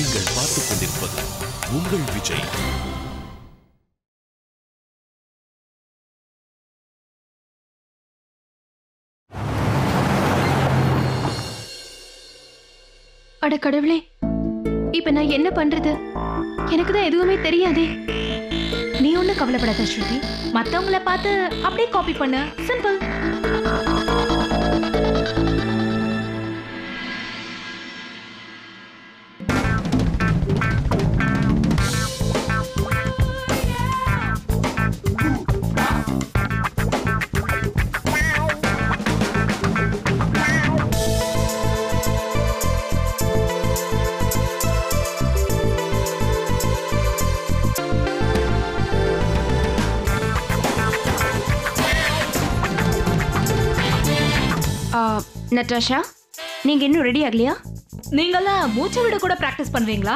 நீங்கள் பார்த்துக் கொண்டிருப்பது உங்கள் விஜய். அட கடவுளே, இப்ப நான் என்ன பண்றது? எனக்கு தான் எதுவுமே தெரியாதே. நீ ஒன்னும் கவலைப்படாத ஸ்ருதி, மத்தவங்கள பார்த்து அப்படியே காப்பி பண்ணு. சிம்பிள். நட்டாஷா, நீங்க இன்னும் ரெடி ஆகலையா? நீங்கெல்லாம் மூச்சை விட கூட பிராக்டிஸ் பண்ணுவீங்களா?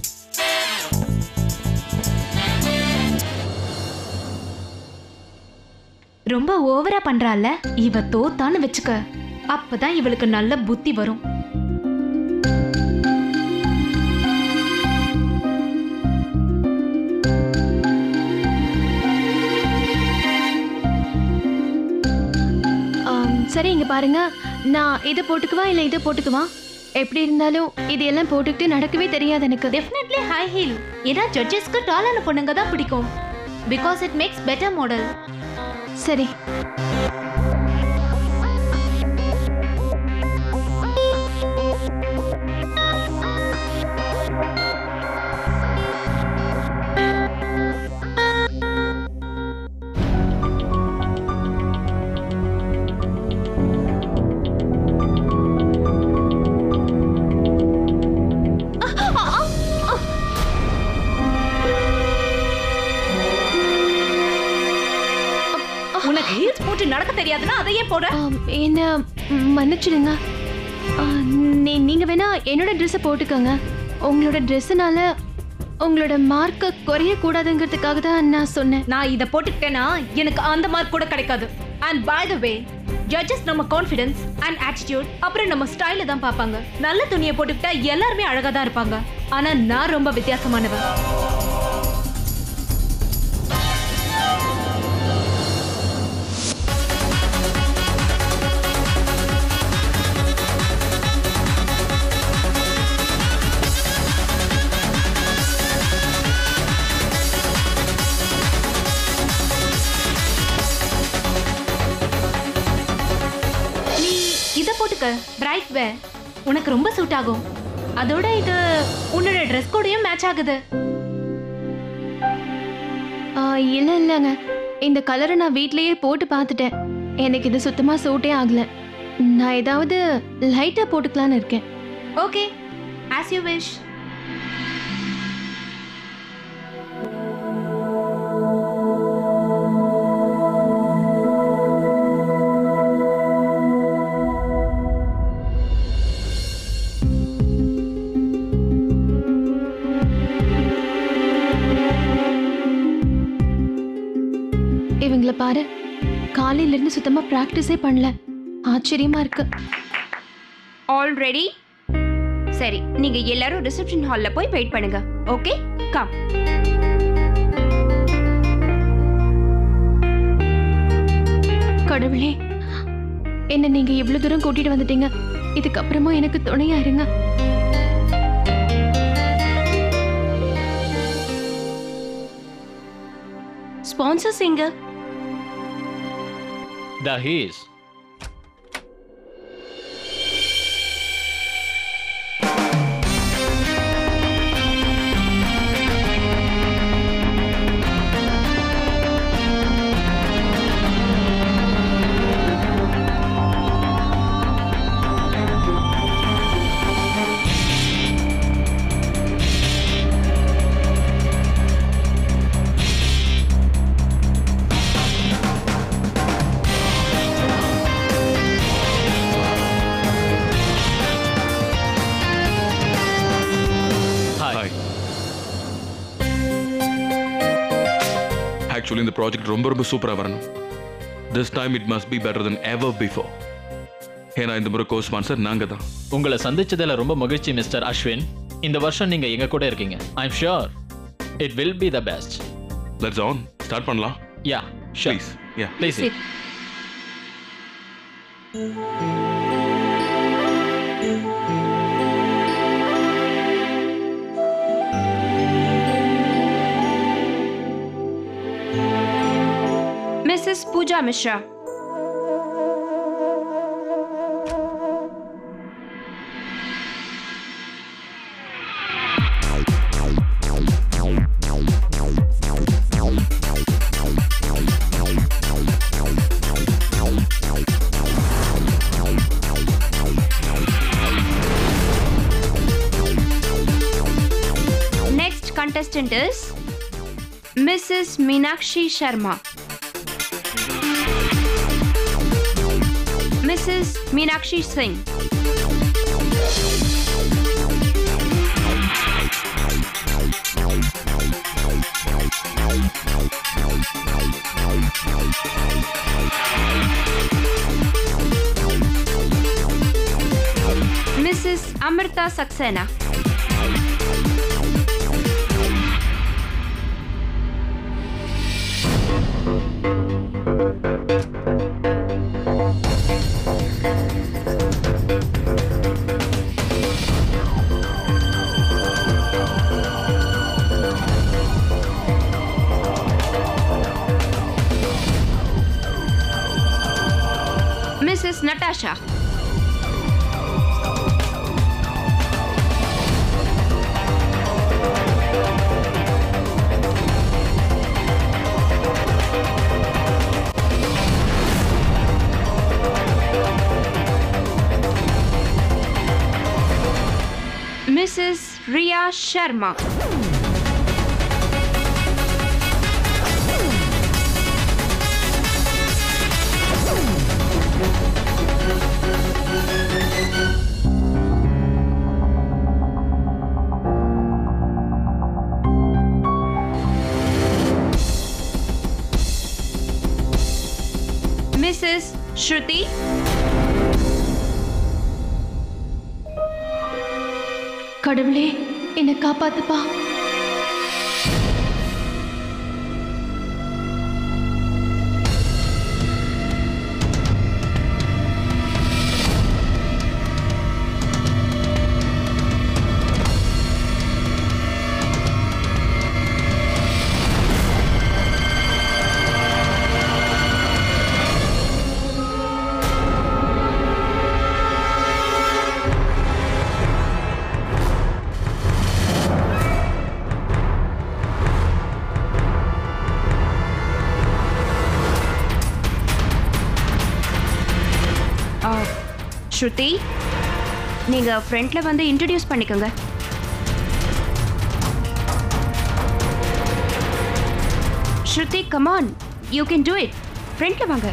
ரொம்ப ஓவரா பண்றால. இவ தோத்தான்னு வச்சுக்க, அப்பதான் இவளுக்கு நல்ல புத்தி வரும். சரி, இங்க பாருங்க, நான் இதை போட்டுக்குவா இல்ல இதை போட்டுக்குவா? எப்படி இருந்தாலும் இது எல்லாம் போட்டுக்கிட்டு நடக்கவே தெரியாது எனக்கு. Definitely high heel. ஏன்னா ஜட்ஜஸ்க்கு டாலான பொண்ணுங்க தான் பிடிக்கும். Because it makes better model. சரி. உனக்கு ஹீல்ஸ் போட்டு நடக்க தெரியாதுன்னா அதையே போட. என்ன மன்னிச்சிடுங்க. நீங்க வேணா என்னோட ட்ரெஸ்ஸை போட்டுக்கோங்க. உங்களோட ட்ரெஸ்ஸுனால உங்களோட மார்க்கை குறைய கூடாதுங்கிறதுக்காக தான் நான் சொன்னேன். நான் இதை போட்டுக்கிட்டேன்னா எனக்கு அந்த மார்க் கூட கிடைக்காது. And by the way, judges நம்ம கான்ஃபிடன்ஸ் அண்ட் ஆட்டிடியூட் அப்புறம் நம்ம ஸ்டைல தான் பார்ப்பாங்க. நல்ல துணியை போட்டுக்கிட்டா எல்லாருமே அழகா தான் இருப்பாங்க. ஆனா நான் ரொம்ப வித்தியாசமானவன். பிரைட் வேர் உனக்கு ரொம்ப சூட் ஆகும். அதோட இது உன்னோட ட்ரெஸ் கோடையும் மேட்ச் ஆகுது. இல்லைங்க, இந்த கலரை நான் வீட்லயே போட்டு பார்த்துட்டேன். எனக்கு இது சுத்தமா சூட்டே ஆகல. நான் ஏதாவது லைட்டா போட்டுக்கலான்னு இருக்கேன். Okay, as you wish. இவங்கள பாரு, காலையில இருந்து சுத்தமா பிராக்டிஸே பண்ணல. ஆச்சரியமா இருக்கு. ஆல்ரெடி சரி, நீங்க எல்லாரும் ரிசப்ஷன் ஹால்ல போய் வெயிட் பண்ணுங்க. Okay, come. கடவுளே, என்ன நீங்க இவ்வளவு தூரம் கூட்டிட்டு வந்துட்டீங்க. இதுக்கப்புறமா எனக்கு துணையா இருங்க. ஸ்பான்சர்ஸ் எங்க? Dahis. Actually, இந்த ப்ராஜெக்ட் ரொம்ப சூப்பரா வரணும். This time it must be better than ever before. ஏன்னா இந்த முறை கோ ஸ்பான்சர் நாங்க தான். உங்களை சந்திச்சதுல ரொம்ப மகிழ்ச்சி மிஸ்டர் அஸ்வின். இந்த வருஷம் நீங்க எங்க கூட இருக்கீங்க. I'm sure it will be the best. Let's on start பண்ணலாம். Yeah sure. Please. Yeah please. Mrs. Pooja Mishra. Next contestant is Mrs. Meenakshi Sharma. Mrs. Meenakshi Singh. Mrs. Amrita Saxena. Mrs. Natasha. Mrs. Riya Sharma. Mrs. Shruti. கடவுளே என்னை காப்பாத்துப்பா. ஸ்ருதி, நீங்க ஃப்ரண்ட்ல வந்து introduce பண்ணிக்கோங்க. Shruti, come on, you can do it. ஃப்ரண்ட்ல வாங்க.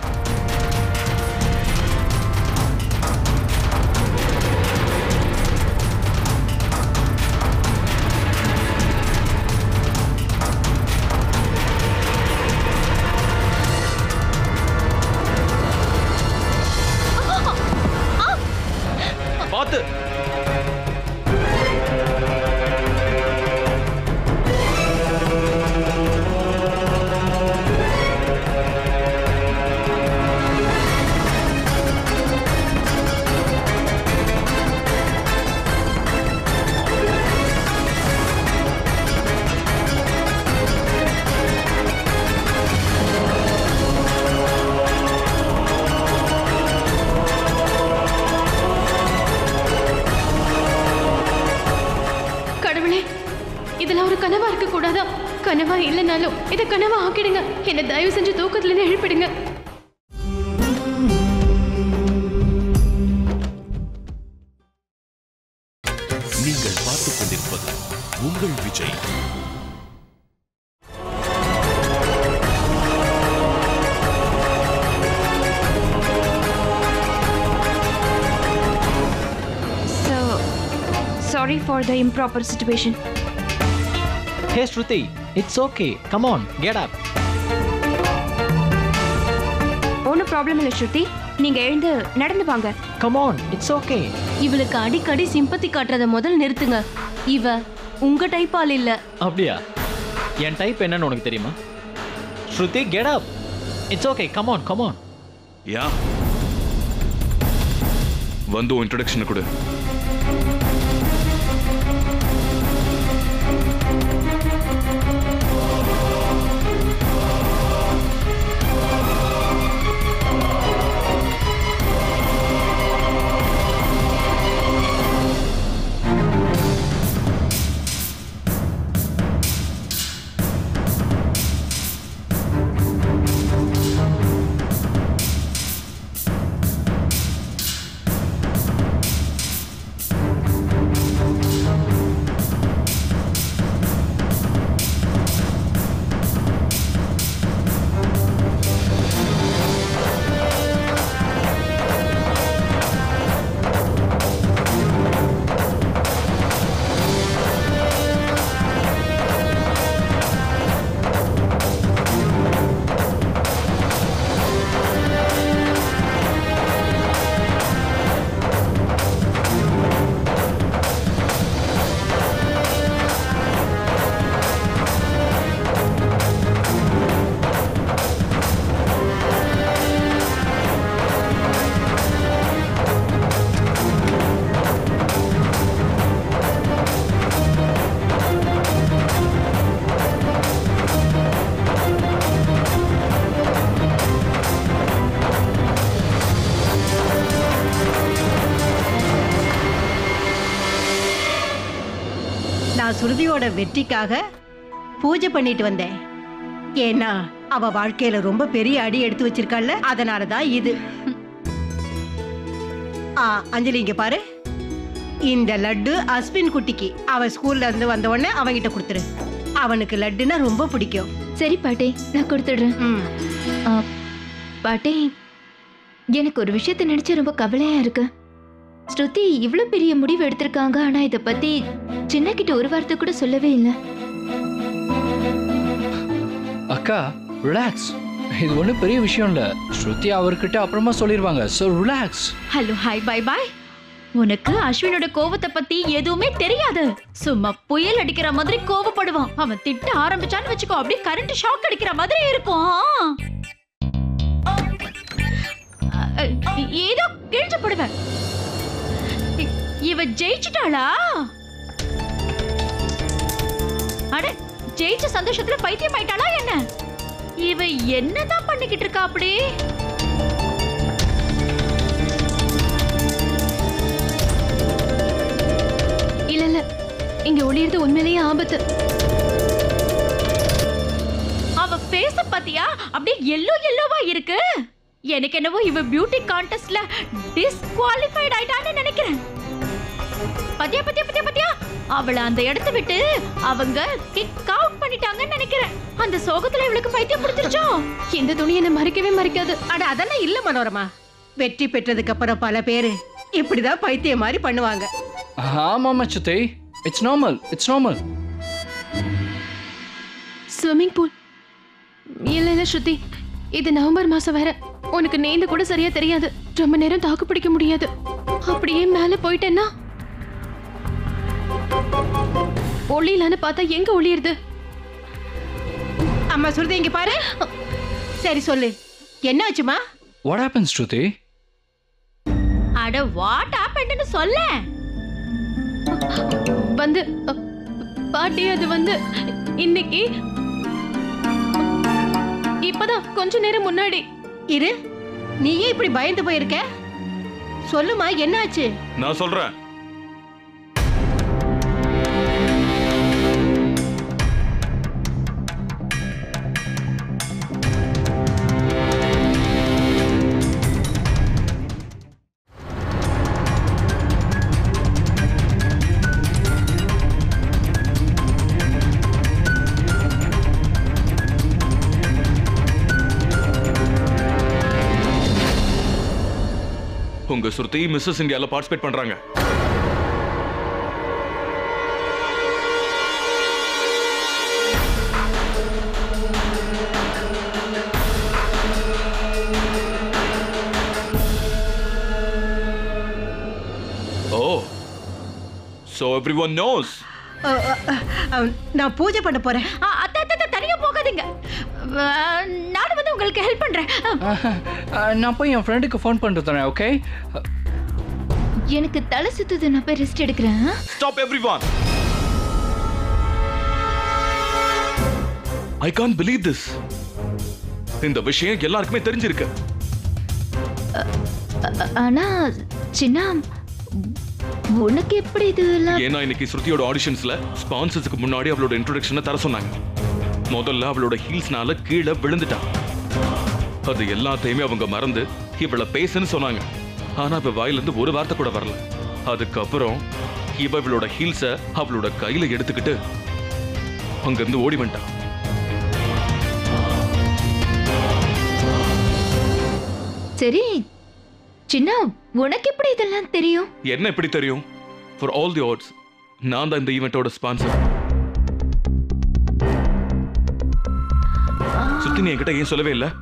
பார்த்து. இதெல்லாம் ஒரு கனவா இருக்க கூடாதா? கனவா இல்லைனாலும் இதை கனவா ஆக்கிடுங்க. என்ன தயவு செஞ்சு தூக்கத்துல இருந்து எழுப்பிடுங்க. நீங்கள் பார்த்துக் கொண்டிருப்பது உங்கள் Vijay. Sorry for the improper situation. Hey Shruti, it's okay. Come on, get up. ஒன்னும் ப்ராப்ளம் இல்லை ஸ்ருதி, நீங்க எழுந்து நடந்து வாங்க. Come on, it's okay. இவளுக்கு அடிக்கடி சிம்பத்தி காட்டுறத முதல் நிறுத்துங்க. இவ உங்க டைப் ஆள் இல்ல. அப்படியா? என் டைப் என்னன்னு உனக்கு தெரியுமா? Shruti, get up. It's okay, come on, come on. Yeah, வந்து உன் இன்ட்ரடக்ஷன் கொடு. சுருதியோட வெற்றிக்காக பூஜை பண்ணிட்டு வந்தேன். ஏன்னா அவ வாழ்க்கையில ரொம்ப பெரிய அடி எடுத்து வச்சிருக்காள்ல, அதனாலதான் இது. அஞ்சலி, இங்க பாரு. இந்த லட்டு அஸ்வின் குட்டிக்கு அவ ஸ்கூல்ல இருந்து வந்த உடனே அவங்கிட்ட கொடுத்துரு. அவனுக்கு லட்டுன்னா ரொம்ப பிடிக்கும். சரி பாட்டி, நான் கொடுத்துடுறேன். பாட்டி, எனக்கு ஒரு விஷயத்தை நினைச்சு ரொம்ப கவலையா இருக்கு. ஸ்ருதி இவ்ளோ பெரிய முடிவு எடுத்திருக்காங்க, ஆனா இத பத்தி சின்ன கிட்ட ஒரு வார்த்தை கூட சொல்லவே இல்லை. அக்கா, ரிலாக்ஸ். இது ஒன்றும் பெரிய விஷயம் இல்ல. ஸ்ருதி அவர்கிட்ட அப்புறமா சொல்லிடுவாங்க. So relax. Hello, hi, bye bye. உனக்கு அஸ்வினோட கோவத்தை பத்தி எதுவுமே தெரியாது. சும்மா புயல் அடிக்கிற மாதிரி கோவப்படுவான். அவன் திட்ட ஆரம்பிச்சான்னு வச்சுக்கோ, அப்படியே கரண்ட் ஷாக் அடிக்கிற மாதிரி இருக்கும். ஏதோ கிழிச்சப்படுவேன். இவ ஜெயிச்சிட்டாளா? அட, ஜெயிச்ச சந்தோஷத்துல பைத்தியம் ஆயிட்டாளா என்ன? இவ என்னதான் பண்ணிக்கிட்டு இருக்கா அப்படி? இல்ல இல்ல, இங்க ஒளியறது உண்மையிலேயே ஆபத்து. அவ ஃபேஸ் பாத்தியா? அப்படியே எல்லோவா இருக்கு. எனக்கு என்னவோ இவ பியூட்டி கான்டெஸ்ட்ல டிஸ்குவாலிஃபைட் ஆயிட்டான்னு நினைக்கிறேன். பத்தியா பத்தியா பத்தியா பத்தியா, அவளை அந்த இடத்தை விட்டு அவங்க கிக் அவுட் பண்ணிட்டாங்கன்னு நினைக்கிறேன். அந்த சோகத்துல இவளுக்கு பைத்தியம் பிடிச்சிருச்சோ? இந்த துணி என்ன மறைக்கவே மறைக்காது. அட, அதெல்லாம் இல்ல மனோரமா. வெற்றி பெற்றதுக்கு அப்புறம் பல பேரு இப்படிதான் பைத்தியம் மாதிரி பண்ணுவாங்க. ஆமாமா சுத்தி, it's normal, it's normal. Swimming pool இல்ல இல்ல ஸ்ருதி, இது நவம்பர் மாசம் வேற. உனக்கு நீந்த கூட சரியா தெரியாது. ரொம்ப நேரம் தாக்கு பிடிக்க முடியாது. அப்படியே மேல போயிட்டேன்னா ஒளியிலான்னு பார்த்தா எங்க ஒளியிருது? அம்மா சுருதி, இங்க பாரு. சரி சொல்லு, என்ன ஆச்சுமா? What happens, Shruti? அட, வாட் ஹேப்பன்ட்னு சொல்ல. வந்து பாட்டி, அது வந்து இன்னைக்கு இப்பதான் கொஞ்ச நேரம் முன்னாடி. இரு, நீயே இப்படி பயந்து போயிருக்க? சொல்லுமா, என்ன ஆச்சு? நான் சொல்றேன். உங்க ஸ்ருதி மிஸ்ஸஸ் இந்தியால பார்ட்டிசிபேட் பண்றாங்க. Oh, so everyone knows. நான் பூஜை பண்ண போறேன். அத்தை அத்தை தனியா போகாதீங்க. நானும் வந்து உங்களுக்கு ஹெல்ப் பண்றேன். நான் போய் என் ஃப்ரெண்டுக்கு ஃபோன் பண்ணிட்டு தரேன். ஓகே, எனக்கு தலை சுத்துது, நான் போய் ரெஸ்ட் எடுக்கிறேன். Stop everyone. I can't believe this. இந்த விஷயம் எல்லாருக்குமே தெரிஞ்சிருக்கு. ஆனா சின்ன உனக்கு எப்படி இதெல்லாம்? ஏன்னா இன்னைக்கு ஸ்ருதியோட ஆடிஷன்ஸ்ல ஸ்பான்சர்ஸ்க்கு முன்னாடி அவளோட இன்ட்ரோடக்ஷனை தர சொன்னாங்க. முதல்ல அவளோட ஹீல்ஸ்னால கீழே விழுந்துட்டான். அது எல்லாத்தையுமே அவங்க மறந்து இவளை பேசுன்னு சொன்னாங்க. ஆனா அவ வாயிலிருந்து ஒரு வார்த்தை கூட வரல. அதுக்கப்புறம் இவளோட ஹீல்ஸை அவளோட கையில எடுத்துக்கிட்டு அங்கிருந்து ஓடி வந்துட்டான். சரி சின்ன, உனக்கு எப்படி இதெல்லாம் தெரியும்? என்ன எப்படி தெரியும்? ஃபார் ஆல் தி ஆட்ஸ் நான் தான் இந்த ஈவெண்டோட ஸ்பான்சர். சுத்தி நீ என்கிட்ட ஏன் சொல்லவே இல்லை?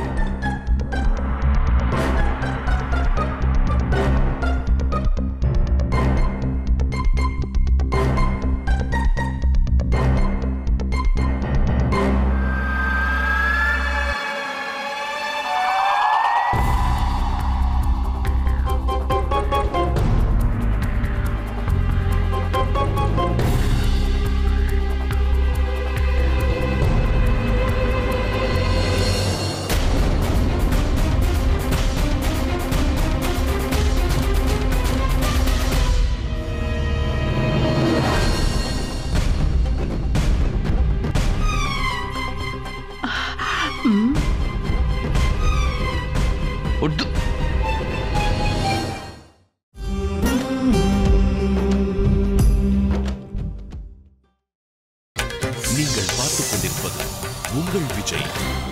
நீங்கள் பார்த்துக் கொண்டிருப்பது உங்கள் விஜய்.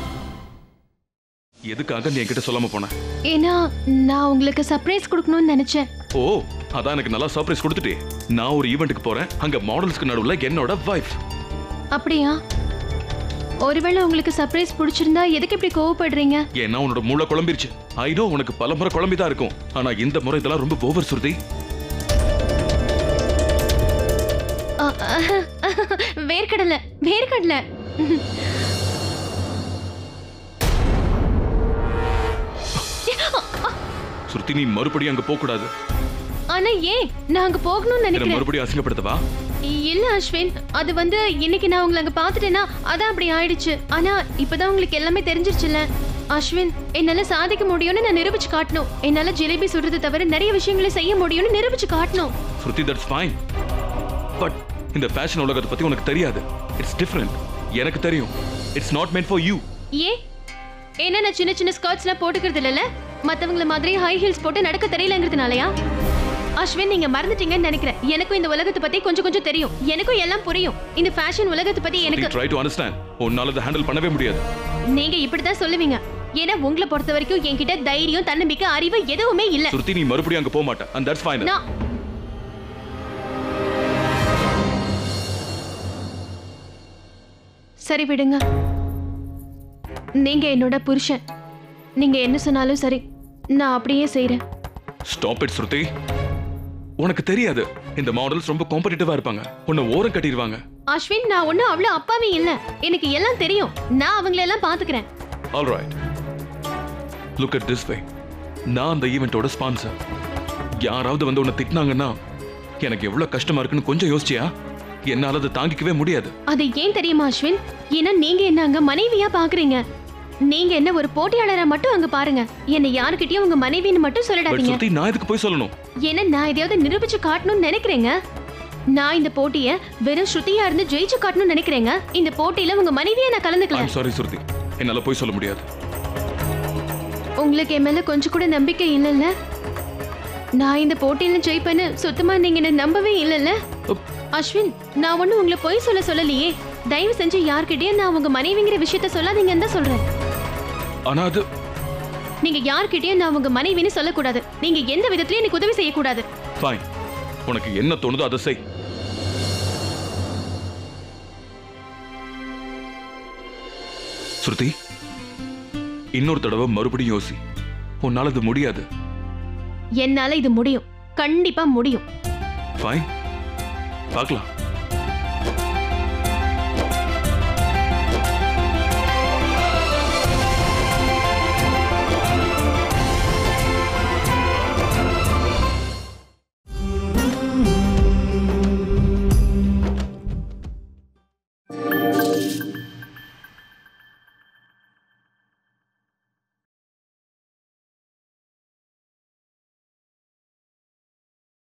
எதுக்காக நீ என்கிட்ட சொல்லாம போன? ஏன்னா நான் உங்களுக்கு சர்ப்ரைஸ் கொடுக்கணும்னு நினைச்சேன். ஓ, அதான் எனக்கு நல்லா சர்ப்ரைஸ் கொடுத்துட்டே. நான் ஒரு ஈவெண்ட்டுக்கு போறேன். அங்க மாடல்ஸ்க்கு நடுவுல என்னோட வைஃப். அப்படியா? ஒருவேளை உங்களுக்கு சர்ப்ரைஸ் பிடிச்சிருந்தா எதுக்கு இப்படி கோவப்படுறீங்க? ஏன்னா உன்னோட மூளை குழம்பிருச்சு. ஐ நோ, உனக்கு பல முறை குழம்பிதான் இருக்கும். ஆனா இந்த முறை இதெல்லாம் ரொம்ப ஓவர் சுருதி. வேர்க்கடலை வேர்க்கடலை. சுருதி, நீ மறுபடியும் அங்க போக கூடாது. ஆனா ஏன்? நான் அங்க போகணும்னு நினைக்கிறேன். மறுபடியும் அசிங்கப்படுத்தவா? இல்ல அஸ்வின், அது வந்து இன்னைக்கு நான் உங்களை அங்க பாத்துட்டேன்னா அதான் அப்படி ஆயிடுச்சு. ஆனா இப்பதான் உங்களுக்கு எல்லாமே தெரிஞ்சிருச்சுல்ல அஸ்வின். என்னால சாதிக்க முடியும்னு நான் நிரூபிச்சு காட்டணும். என்னால ஜிலேபி சுடுறது தவிர நிறைய விஷயங்களை செய்ய முடியும்னு நிரூபிச்சு காட்டணும். Shruti, that's fine. பட் இந்த ஃபேஷன் உலகத்தை பத்தி உனக்கு தெரியாது. It's different. எனக்கு தெரியும். It's not meant for you. ஏன்னா நான் சின்ன சின்ன ஸ்கர்ட்ஸ்லாம் போட்டுக்கிறது இல்லைல்ல. மத்தவங்கள மாதிரி ஹை ஹீல்ஸ் போட்டு நடக்க தெரியலங்கிறதுனாலயா? அஸ்வின், நீங்க மறந்துட்டீங்கன்னு நினைக்கிறேன். எனக்கும் இந்த உலகத்தை பத்தி கொஞ்சம் கொஞ்சம் தெரியும். எனக்கும் எல்லாம் புரியும். இந்த ஃபேஷன் உலகத்தை பத்தி எனக்கு ட்ரை டு அண்டர்ஸ்டாண்ட். உன்னால அதை ஹேண்டில் பண்ணவே முடியாது. நீங்க இப்படிதான் சொல்லுவீங்க. ஏன்னா உங்களை பொறுத்த வரைக்கும் என்கிட்ட தைரியம், தன்னம்பிக்கை, அறிவு எதுவுமே இல்ல. சுருதி, நீ மறுபடியும் அங்க போக மாட்ட. and that's fine. சரி விடுங்க. நீங்க என்னோட புருஷன். நீங்க என்ன சொன்னாலும் சரி, நான் அப்படியே செய்றேன். Stop it Shruti. உனக்கு தெரியாது, இந்த மாடல்ஸ் ரொம்ப காம்படிட்டிவா இருப்பாங்க. உன்னை ஓரம் கட்டிடுவாங்க. அஸ்வின், நான் ஒன்னும் அவ்வளவு அப்பாவே இல்ல. எனக்கு எல்லாம் தெரியும். நான் அவங்கள எல்லாம் பாத்துக்கிறேன். All right, look at this way. நான் அந்த ஈவெண்டோட ஸ்பான்சர். யாராவது வந்து உன்னை திட்டினாங்கன்னா எனக்கு எவ்வளவு கஷ்டமா இருக்குன்னு கொஞ்சம் யோசிச்சியா? என்னால அதை தாங்கிக்கவே முடியாது. அது ஏன் தெரியுமா அஸ்வின்? ஏன்னா நீங்க என்ன அங்க மனைவியா பாக்குறீங்க. நீங்க என்ன ஒரு போட்டியாளரா மட்டும் அங்க பாருங்க. என்ன யாருக்கிட்டயும் உங்க மனைவின்னு மட்டும் சொல்லிடாதீங்க. சுத்தி, நான் இதுக்கு போய் சொல்லணும். ஏன்னா நான் எதையாவது நிரூபிச்சு காட்டணும்னு நினைக்கிறேங்க. நான் இந்த போட்டியை வெறும் ஸ்ருதியா இருந்து ஜெயிச்சு காட்டணும்னு நினைக்கிறேங்க. இந்த போட்டியில உங்க மனைவியை நான் கலந்துக்கல. I'm sorry சுருதி, என்னால போய் சொல்ல முடியாது. உங்களுக்கு என் மேல கொஞ்சம் கூட நம்பிக்கை இல்லைல்ல? நான் இந்த போட்டியில ஜெயிப்பேன்னு சுத்தமா நீங்க என்ன நம்பவே இல்லைல்ல? அஸ்வின், நான் ஒன்னும் உங்களை போய் சொல்லலையே. தயவு செஞ்சு யார்கிட்டயும் நான் உங்க மனைவிங்கிற விஷயத்த சொல்லாதீங்கன்னு தான் சொல்றேன். ஆனா அது நீங்க யார்கிட்டயும் நான் உங்க மனைவின்னு சொல்லக்கூடாது. நீங்க எந்த விதத்திலயும் எனக்கு உதவி செய்யக்கூடாது. ஃபைன், உனக்கு என்ன தோணுதோ அதை செய். ஸ்ருதி, இன்னொரு தடவை மறுபடியும் யோசி. உன்னால இது முடியாது. என்னால இது முடியும். கண்டிப்பா முடியும். ஃபைன், பார்க்கலாம்.